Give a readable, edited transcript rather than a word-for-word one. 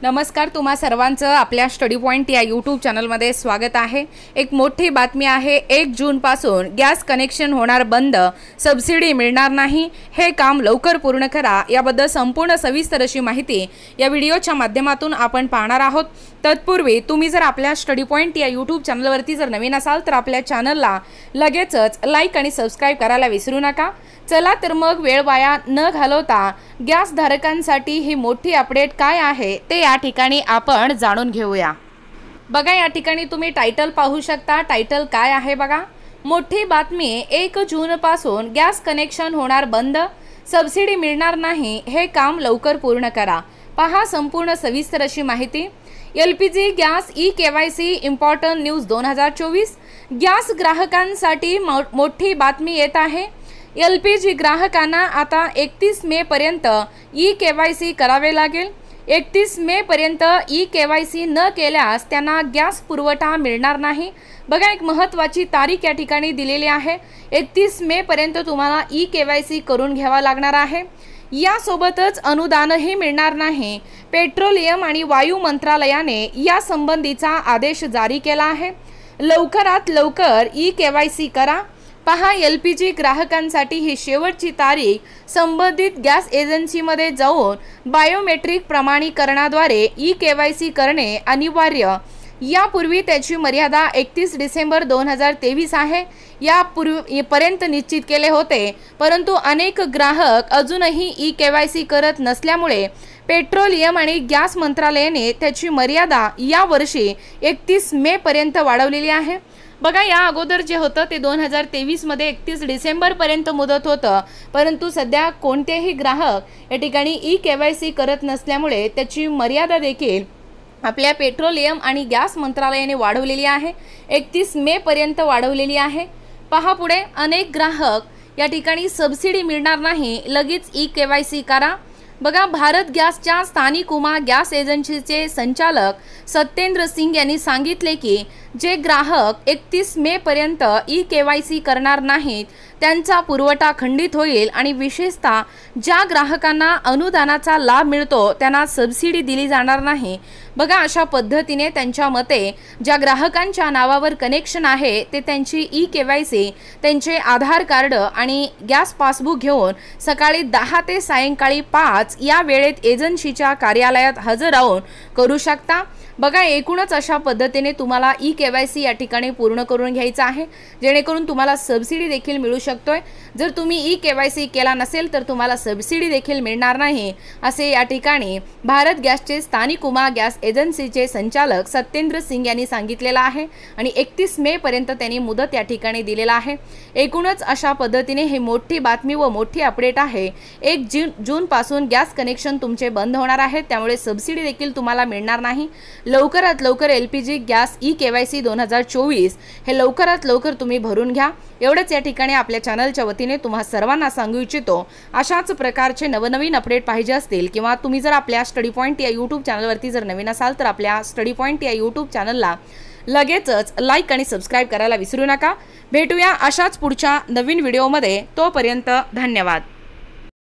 नमस्कार, तुम्हा सर्वांचं आपल्या स्टडी पॉइंट या यूट्यूब चॅनलमध्ये स्वागत आहे। एक मोठी बातमी आहे। 1 जूनपासून गॅस कनेक्शन होणार बंद, सबसिडी मिळणार नाही, हे काम लवकर पूर्ण करा। याबद्दल संपूर्ण सविस्तर अशी माहिती या व्हिडिओच्या माध्यमातून आपण पाहणार आहोत। तत्पूर्वी तुम्ही जर आपल्या स्टडी पॉइंट या यूट्यूब चॅनलवरती जर नवीन असाल तर आपल्या चॅनलला लगेचच लाईक आणि सबस्क्राइब करायला विसरू नका। चला तर मग वेळ वाया न घालवता गॅस धारकांसाठी ही मोठी अपडेट काय आहे ते या ठिकाणी आपण जाणून घेऊया। बघा, या ठिकाणी तुम्ही टायटल पाहू शकता। टायटल काय आहे बघा, मोठी बातमी, 1 जून पासून गॅस कनेक्शन होणार बंद, सबसिडी मिळणार नाही, हे काम लवकर पूर्ण करा। पहा संपूर्ण सविस्तर अशी माहिती। LPG gas KYC important news 2024। Gas ग्राहकांसाठी मोठी बातमी येत आहे। LPG ग्राहकांना आता 31 मे पर्यंत KYC करावे लागेल। 31 मे पर्यंत KYC न केल्यास त्यांना गॅस पुरवठा मिळणार नाही। बघा, एक महत्त्वाची तारीख या ठिकाणी दिलेली आहे। 31 मे पर्यंत तुम्हाला KYC करून घ्यावा लागणार आहे। यासोबतच अनुदानही मिळणार नाही। पेट्रोलियम आणि वायू मंत्रालयाने या संबंधीचा आदेश जारी केला आहे। लवकरात लवकर KYC करा। पहा, LPG ग्राहकांसाठी ही शेवटची तारीख संबंधित गॅस एजन्सीमध्ये जाऊन बायोमेट्रिक प्रमाणीकरणाद्वारे KYC करणे अनिवार्य। यापूर्वी त्याची मर्यादा 31 डिसेंबर 2023 आहे। यापूर्वीपर्यंत निश्चित केले होते, परंतु अनेक ग्राहक अजूनही KYC करत नसल्यामुळे पेट्रोलियम आणि गॅस मंत्रालयाने त्याची मर्यादा यावर्षी 31 मे पर्यंत वाढवलेली आहे। बघा, या अगोदर जे होतं ते 2023 मध्ये 31 डिसेंबर पर्यंत मुदत होतं, परंतु सध्या कोणतेही ग्राहक या ठिकाणी KYC करत नसल्यामुळे त्याची मर्यादा देखील आपल्या पेट्रोलियम आणि गॅस मंत्रालयाने वाढवलेली आहे। 31 मे पर्यंत वाढवलेली आहे। पहा पुढे, अनेक ग्राहक या ठिकाणी सबसिडी मिळणार नाही, लगेच KYC करा। बघा, भारत गॅसच्या स्थानिक उमा गॅस एजन्सीचे संचालक सत्येंद्र सिंग यांनी सांगितले की जे ग्राहक 31 मे पर्यंत KYC करणार नाहीत त्यांचा पुरवठा खंडित होईल आणि विशेषतः ज्या ग्राहकांना अनुदानाचा लाभ मिळतो त्यांना सबसिडी दिली जाणार नाही। बघा, अशा पद्धतीने त्यांच्या मते ज्या ग्राहकांच्या नावावर कनेक्शन आहे ते त्यांची KYC, त्यांचे आधार कार्ड आणि गॅस पासबुक घेऊन सकाळी 10 ते सायंकाळी 5 या वेळेत एजन्सीच्या कार्यालयात हजर राहून करू शकता। बघा, एकूणच अशा पद्धतीने तुम्हाला KYC या ठिकाणी पूर्ण करून घ्यायचं आहे, जेणेकरून तुम्हाला सबसिडी देखील मिळू शकतोय। जर तुम्ही KYC केला नसेल तर तुम्हाला सबसिडी देखील मिळणार नाही, असे या ठिकाणी भारत गॅसचे स्थानिक उमा गॅस एजन्सीचे संचालक सत्येंद्र सिंग यांनी सांगितलेलं आहे आणि 31 मे पर्यंत त्यांनी मुदत या ठिकाणी दिलेला आहे। एकूणच अशा पद्धतीने ही मोठी बातमी व मोठी अपडेट आहे। 1 जून पासून गॅस कनेक्शन तुमचे बंद होणार आहे, त्यामुळे सबसिडी देखील तुम्हाला मिळणार नाही। लवकरात लवकर LPG गॅस KYC 2024 हे लवकरात लवकर तुम्ही भरून घ्या। एवढंच या ठिकाणी आपल्या चॅनलच्या वतीने तुम्हा सर्वांना सांगू इच्छितो। अशाच प्रकारचे नवनवीन अपडेट पाहिजे असतील किंवा तुम्ही जर आपल्या स्टडी पॉइंट या यूट्यूब चॅनलवरती जर नवीन असाल तर आपल्या स्टडी पॉइंट या यूट्यूब चॅनलला लगेचच लाईक आणि सबस्क्राइब करायला विसरू नका। भेटूया अशाच पुढच्या नवीन व्हिडिओमध्ये, तोपर्यंत धन्यवाद।